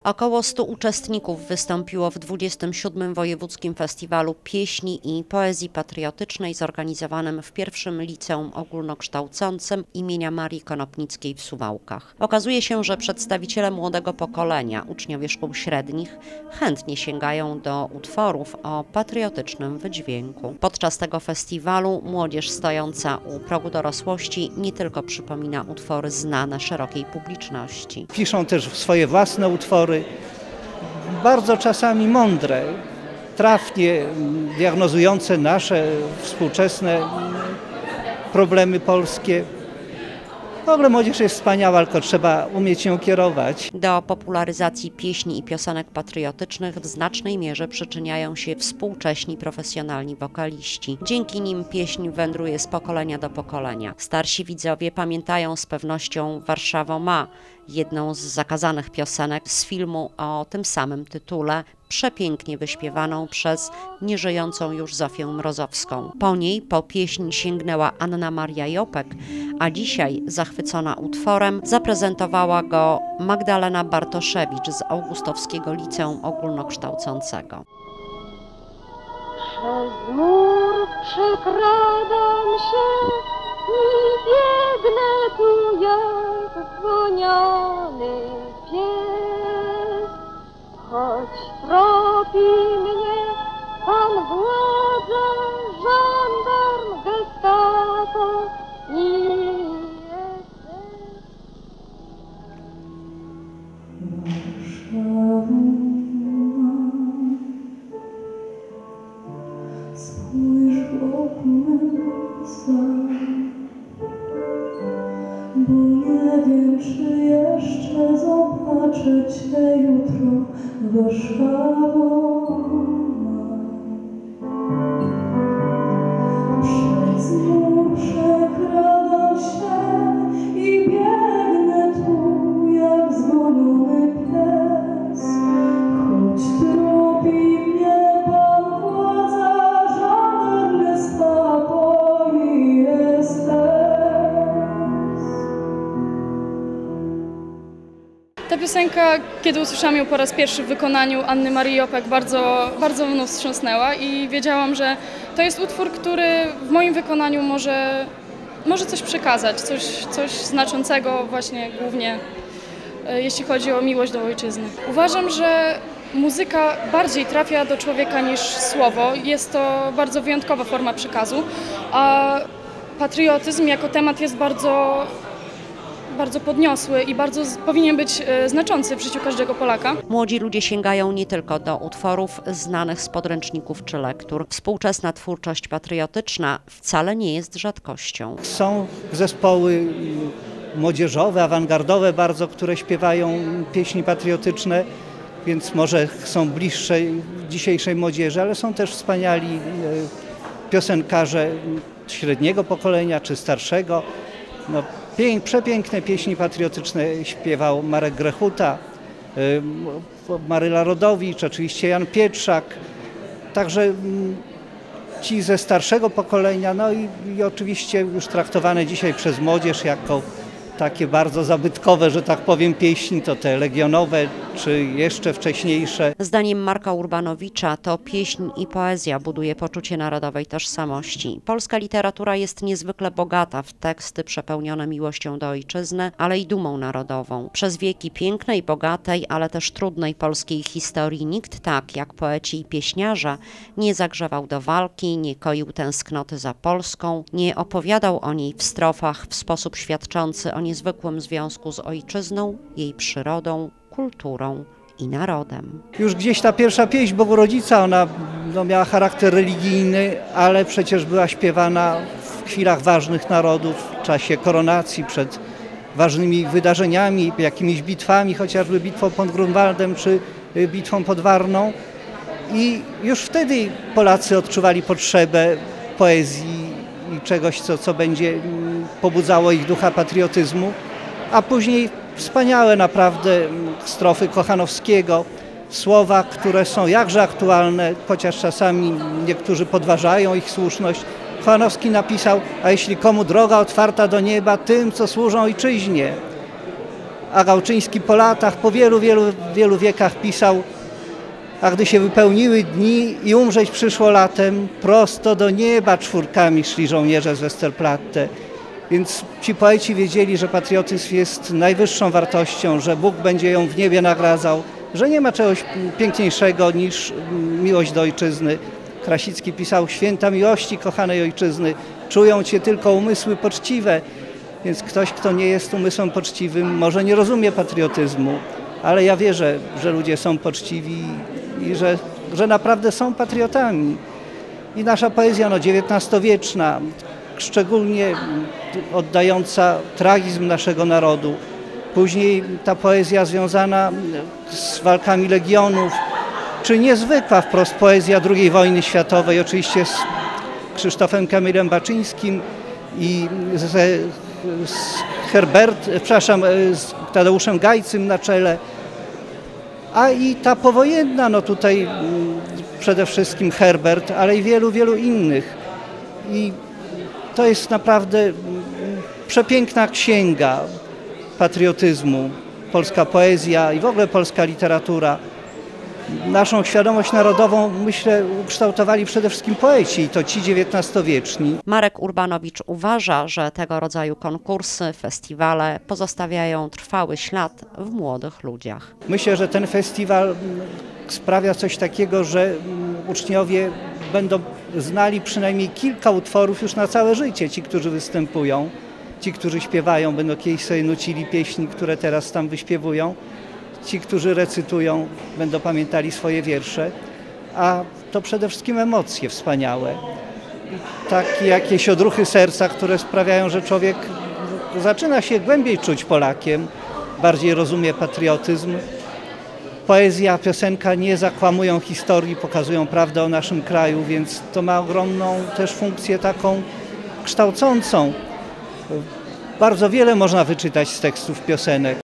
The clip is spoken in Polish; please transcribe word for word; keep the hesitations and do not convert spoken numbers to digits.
Około stu uczestników wystąpiło w dwudziestym siódmym Wojewódzkim Festiwalu Pieśni i Poezji Patriotycznej zorganizowanym w pierwszym Liceum Ogólnokształcącym imienia Marii Konopnickiej w Suwałkach. Okazuje się, że przedstawiciele młodego pokolenia, uczniowie szkół średnich, chętnie sięgają do utworów o patriotycznym wydźwięku. Podczas tego festiwalu młodzież stojąca u progu dorosłości nie tylko przypomina utwory znane szerokiej publiczności. Piszą też swoje własne utwory, bardzo czasami mądre, trafnie diagnozujące nasze współczesne problemy polskie. W ogóle młodzież jest wspaniała, tylko trzeba umieć ją kierować. Do popularyzacji pieśni i piosenek patriotycznych w znacznej mierze przyczyniają się współcześni profesjonalni wokaliści. Dzięki nim pieśń wędruje z pokolenia do pokolenia. Starsi widzowie pamiętają z pewnością Warszawo ma, jedną z zakazanych piosenek z filmu o tym samym tytule, przepięknie wyśpiewaną przez nieżyjącą już Zofię Mrozowską. Po niej po pieśń sięgnęła Anna Maria Jopek, a dzisiaj, zachwycona utworem, zaprezentowała go Magdalena Bartoszewicz z Augustowskiego Liceum Ogólnokształcącego. Przez mur przekradam się i biegnę tu jak zgoniony pies, choć tropi mnie pan władza, żandarm, gestapo i esses. Spójrz w okno, bo nie wiem, czy jeszcze zobaczę Cię jutro, Warszawo. Przez mur przekradam się i biegnę tu jak zgoniony pies, choć tropi mnie pan władza, żaden gestapo i estes. Ta piosenka, kiedy usłyszałam ją po raz pierwszy w wykonaniu Anny Marii Jopek, bardzo, bardzo mną wstrząsnęła i wiedziałam, że to jest utwór, który w moim wykonaniu może, może coś przekazać, coś, coś znaczącego właśnie głównie jeśli chodzi o miłość do ojczyzny. Uważam, że muzyka bardziej trafia do człowieka niż słowo. Jest to bardzo wyjątkowa forma przekazu, a patriotyzm jako temat jest bardzo bardzo podniosły i bardzo powinien być znaczący w życiu każdego Polaka. Młodzi ludzie sięgają nie tylko do utworów znanych z podręczników czy lektur. Współczesna twórczość patriotyczna wcale nie jest rzadkością. Są zespoły młodzieżowe, awangardowe bardzo, które śpiewają pieśni patriotyczne, więc może są bliższe dzisiejszej młodzieży, ale są też wspaniali piosenkarze średniego pokolenia czy starszego. No, pięk, przepiękne pieśni patriotyczne śpiewał Marek Grechuta, Maryla Rodowicz, oczywiście Jan Pietrzak, także ci ze starszego pokolenia, no i, i oczywiście już traktowane dzisiaj przez młodzież jako takie bardzo zabytkowe, że tak powiem, pieśni, to te legionowe czy jeszcze wcześniejsze. Zdaniem Marka Urbanowicza to pieśń i poezja buduje poczucie narodowej tożsamości. Polska literatura jest niezwykle bogata w teksty przepełnione miłością do ojczyzny, ale i dumą narodową. Przez wieki pięknej, bogatej, ale też trudnej polskiej historii nikt tak jak poeci i pieśniarze nie zagrzewał do walki, nie koił tęsknoty za Polską, nie opowiadał o niej w strofach w sposób świadczący o niezwykłym związku z ojczyzną, jej przyrodą, kulturą i narodem. Już gdzieś ta pierwsza pieśń Bogurodzica, ona no, miała charakter religijny, ale przecież była śpiewana w chwilach ważnych narodów, w czasie koronacji, przed ważnymi wydarzeniami, jakimiś bitwami, chociażby bitwą pod Grunwaldem czy bitwą pod Warną. I już wtedy Polacy odczuwali potrzebę poezji i czegoś, co, co będzie pobudzało ich ducha patriotyzmu, a później wspaniałe naprawdę strofy Kochanowskiego, słowa, które są jakże aktualne, chociaż czasami niektórzy podważają ich słuszność. Kochanowski napisał: a jeśli komu droga otwarta do nieba, tym, co służą ojczyźnie. a Gałczyński po latach, po wielu, wielu, wielu wiekach pisał: a gdy się wypełniły dni i umrzeć przyszło latem, prosto do nieba czwórkami szli żołnierze z Westerplatte. Więc ci poeci wiedzieli, że patriotyzm jest najwyższą wartością, że Bóg będzie ją w niebie nagradzał, że nie ma czegoś piękniejszego niż miłość do ojczyzny. Krasicki pisał: święta miłości kochanej ojczyzny, czują cię tylko umysły poczciwe. Więc ktoś, kto nie jest umysłem poczciwym, może nie rozumie patriotyzmu, ale ja wierzę, że ludzie są poczciwi i że, że naprawdę są patriotami. I nasza poezja no, dziewiętnastowieczna, szczególnie oddająca tragizm naszego narodu. Później ta poezja związana z walkami legionów, czy niezwykła wprost poezja drugiej wojny światowej, oczywiście z Krzysztofem Kamilem Baczyńskim i z, z Herbert, przepraszam, z Tadeuszem Gajcym na czele. A i ta powojenna, no tutaj przede wszystkim Herbert, ale i wielu, wielu innych. I to jest naprawdę przepiękna księga patriotyzmu, polska poezja i w ogóle polska literatura. Naszą świadomość narodową, myślę, ukształtowali przede wszystkim poeci i to ci dziewiętnastowieczni. Marek Urbanowicz uważa, że tego rodzaju konkursy, festiwale pozostawiają trwały ślad w młodych ludziach. Myślę, że ten festiwal sprawia coś takiego, że uczniowie będą znali przynajmniej kilka utworów już na całe życie. Ci, którzy występują, ci, którzy śpiewają, będą kiedyś sobie nucili pieśni, które teraz tam wyśpiewują. Ci, którzy recytują, będą pamiętali swoje wiersze, a to przede wszystkim emocje wspaniałe. Takie jakieś odruchy serca, które sprawiają, że człowiek zaczyna się głębiej czuć Polakiem, bardziej rozumie patriotyzm. Poezja, piosenka nie zakłamują historii, pokazują prawdę o naszym kraju, więc to ma ogromną też funkcję taką kształcącą. Bardzo wiele można wyczytać z tekstów piosenek.